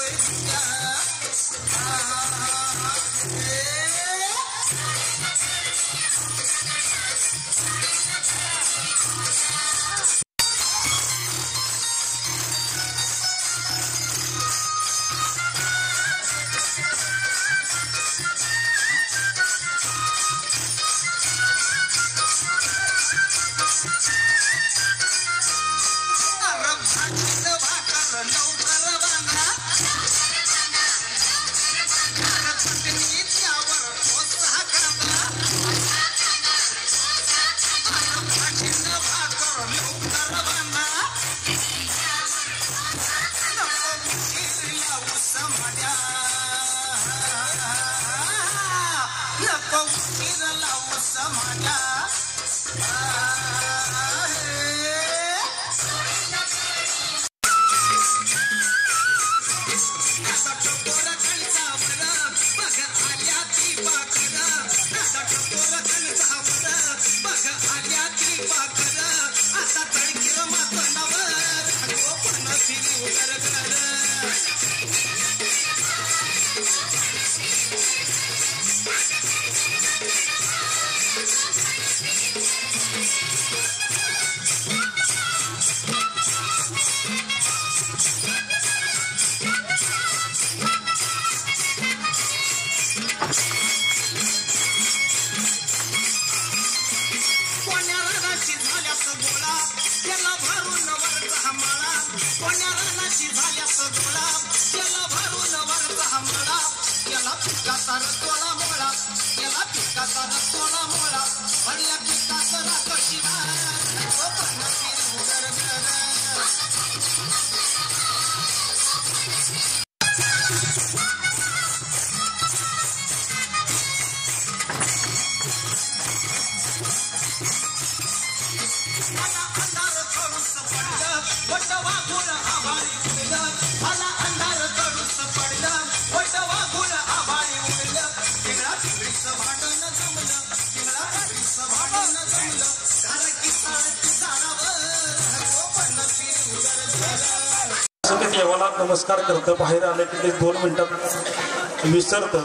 नमस्कार करतं, बाहेर आले की ते 2 मिनिटात विसरतं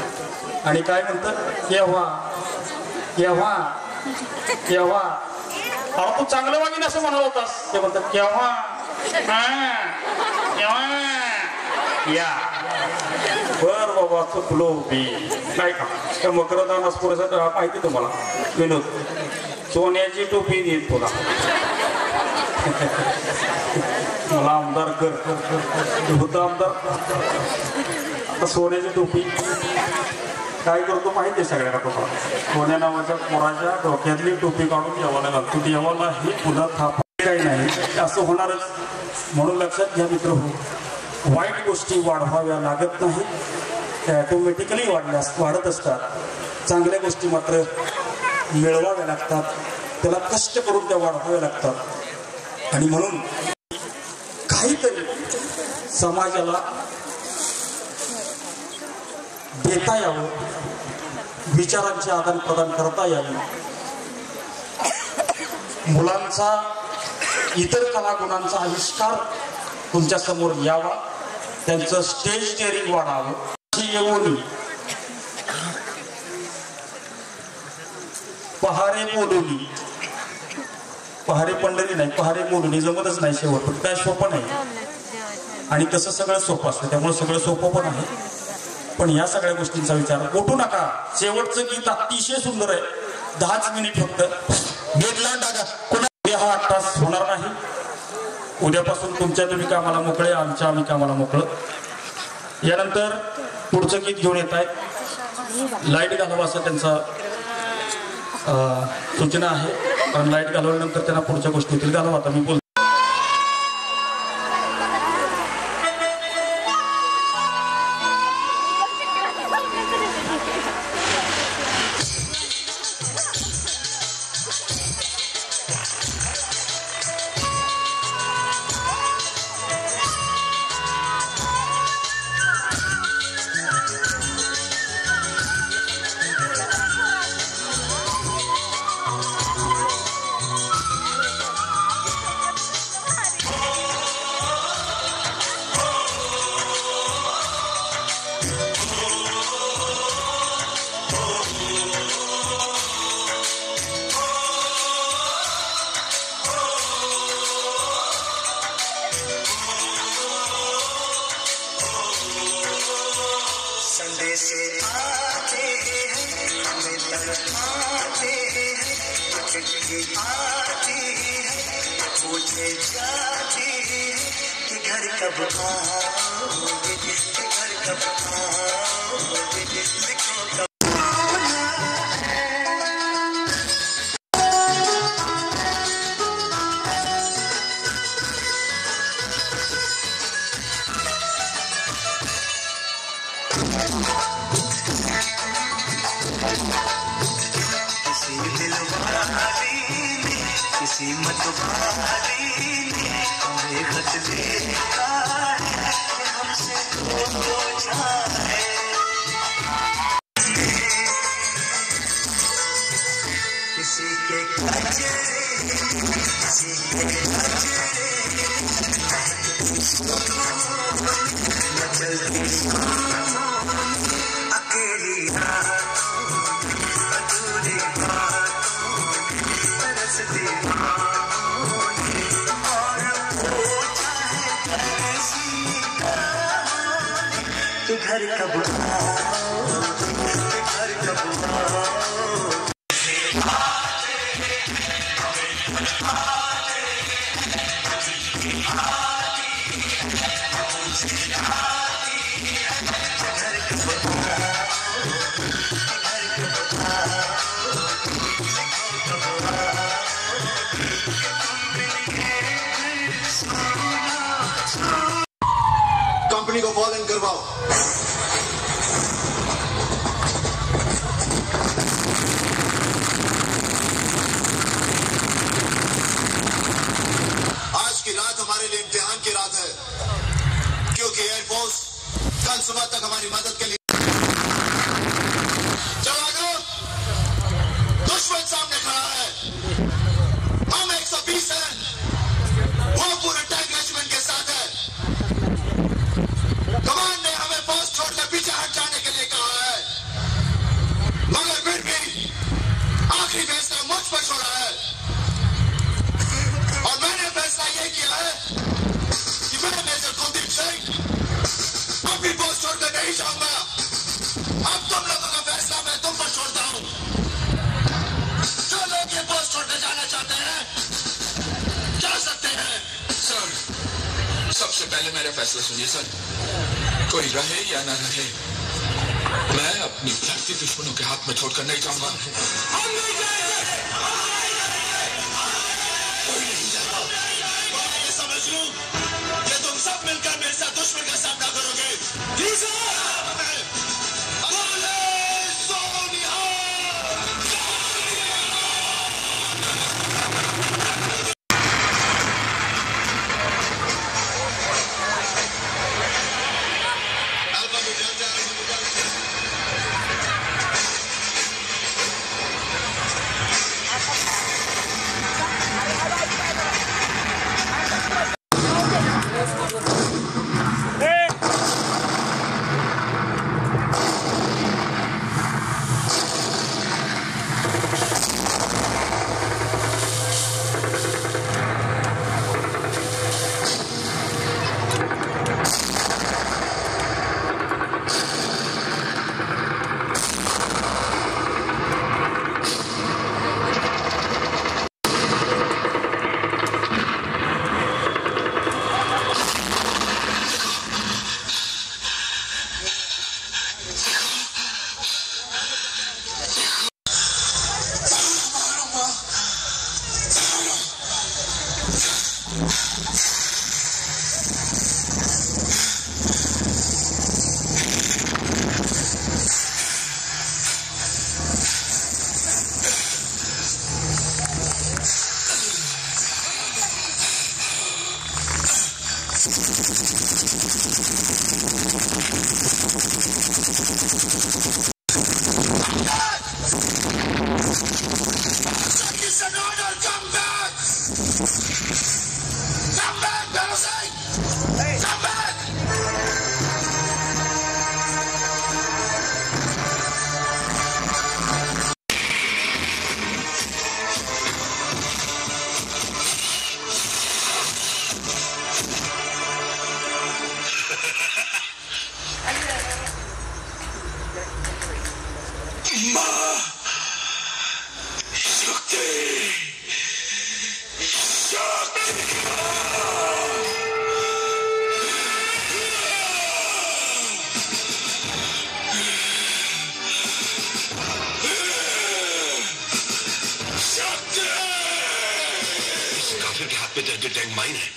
आणि काय म्हणतं केव्हा केव्हा केव्हा. अहो तू चांगलं वागीन असं म्हणत होतास, ते म्हणतात केव्हा केव्हा या. बर बाबा चुकलो मी काय का मकरदानास पुरेसा माहिती तुम्हाला विनोद, सोन्याची टोपी देत तुला मला आमदार कर होता आमदार, आता सोन्याची टोपी काय करतो माहिती आहे सगळ्यांना तुम्हाला. सोन्या नावाच्या पोराच्या डोक्यातली टोपी काढून देवाला घालतो, देवाला हे पुन्हा थाप काही नाही असं होणारच. म्हणून लक्षात घ्या मित्र हो, वाईट गोष्टी वाढवाव्या लागत नाही, त्या ऑटोमॅटिकली वाढत असतात. चांगल्या गोष्टी मात्र मिळवाव्या लागतात, त्याला कष्ट करून त्या वाढवाव्या लागतात. आणि म्हणून काहीतरी समाजाला देता यावं, विचारांचे आदान प्रदान करता यावे, मुलांचा इतर कलागुणांचा आविष्कार तुमच्या समोर यावा, त्यांचं स्टेज डेअरिंग वाढावं. येऊन पहारे बोलवली, पहारे पंढरी नाही, पहारे बोलवली जमतच नाही शेवट, काय सोपं नाही. आणि तसं सगळं सोपं असतं, त्यामुळे सगळं सोपं पण आहे. पण या सगळ्या गोष्टींचा विचार उठू नका. शेवटचं गीत अतिशय सुंदर आहे, 10च मिनिट फक्त. उद्या हा 8 तास होणार नाही. उद्यापासून तुमच्या तुम्ही कामाला मोकळे, आम्ही कामाला मोकळं. यानंतर पुढचं गीत घेऊन येत आहे, लाईट घालावं असं त्यांचा सूचना आहे. कारण लाईट घालवल्यानंतर त्यांना पुढच्या गोष्टीतील घालावं. आता मी बोलतो से आते हैं हमें तड़पाते हैं, चिट्ठी आती है पूछे जाती है कि घर कब आओगे, कि घर कब आओगे, लिखो कब। किसी दिलवारी ने, किसी मतवारी ने हमें खत लिखा है कि हमसे तो जाए। किसी के कचरे, किसी के कचरे न चलती अकेली अधूरी बातों तरसती और पूछा है ऐसी कि घर कब आओ, कि घर कब आओ। कंपनी को कॉल इन करवाओ। आज की रात हमारे लिए इम्तिहान की रात है, क्योंकि एयरफोर्स कल सुबह तक हमारी मदद के लिए। जवानों, दुश्मन सामने खड़ा है, हम 120 हैं, वो पूरे टैंक रेजिमेंट के साथ है। कमान ने हमें पोस्ट छोड़कर पीछे हट जाने के लिए कहा है, मगर फिर भी आखिरी फैसला मुझ पर छोड़ा है और मैंने फैसला यह किया है कि मैं मेजर कुलदीप सिंह अपनी पोस्ट छोड़कर नहीं जाऊंगा। अब तुम लोगों का फैसला मैं तुम पर छोड़ता हूं। जो लोग ये पोस्ट छोड़कर जाना चाहते हैं जा सकते हैं। सर, सबसे पहले मेरा फैसला सुनिए सर, कोई रहे या ना रहे, मैं अपनी धरती दुश्मनों के हाथ में छोड़कर नहीं जाऊंगा। हम नहीं जाएंगे, कोई नहीं जाएगा। मैं समझ लूं कि तुम सब मिलकर मेरे साथ दुश्मन का सामना करोगे। जी सर। के टैंक माइन है।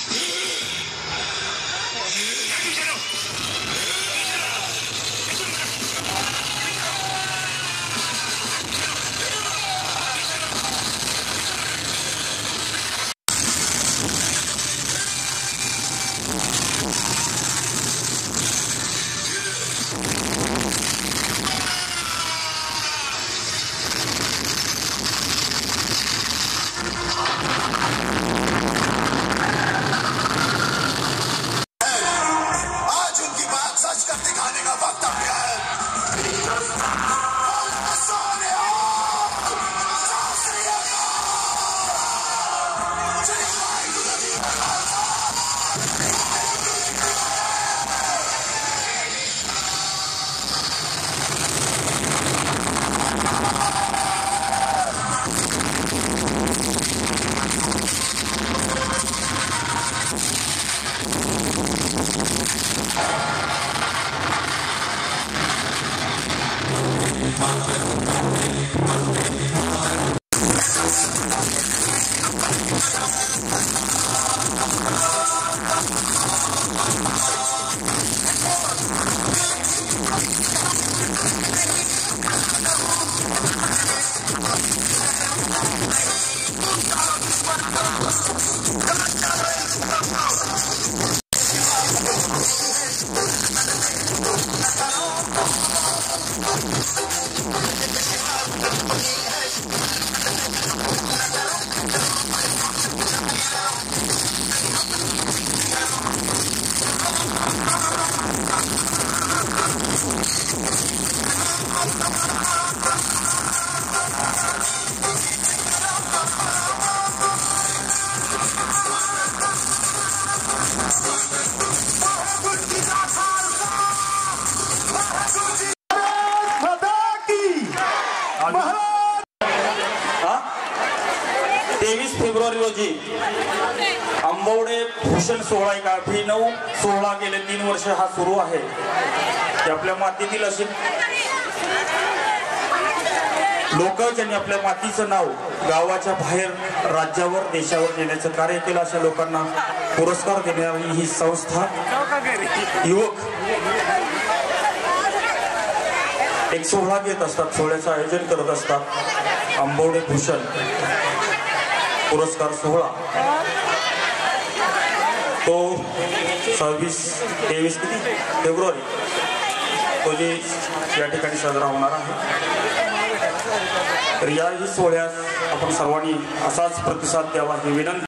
फेब्रुवारी रोजी आंबवडे भूषण सोहळा एक अभिनव सोहळा गेले 3 वर्ष हा सुरू आहे। आपल्या मातीतील असे लोक ज्यांनी आपल्या मातीचं नाव गावाच्या बाहेर राज्यावर देशावर नेण्याचं कार्य केलं अशा लोकांना पुरस्कार देणारी ही संस्था युवक एक सोहळा घेत असतात, सोहळ्याचं आयोजन करत असतात। आंबवडे भूषण पुरस्कार सोहळा तो 23 फेब्रुवारी रोजी या ठिकाणी साजरा होणार आहे। तर याही सोहळ्यास आपण सर्वांनी असाच प्रतिसाद द्यावा ही विनंती।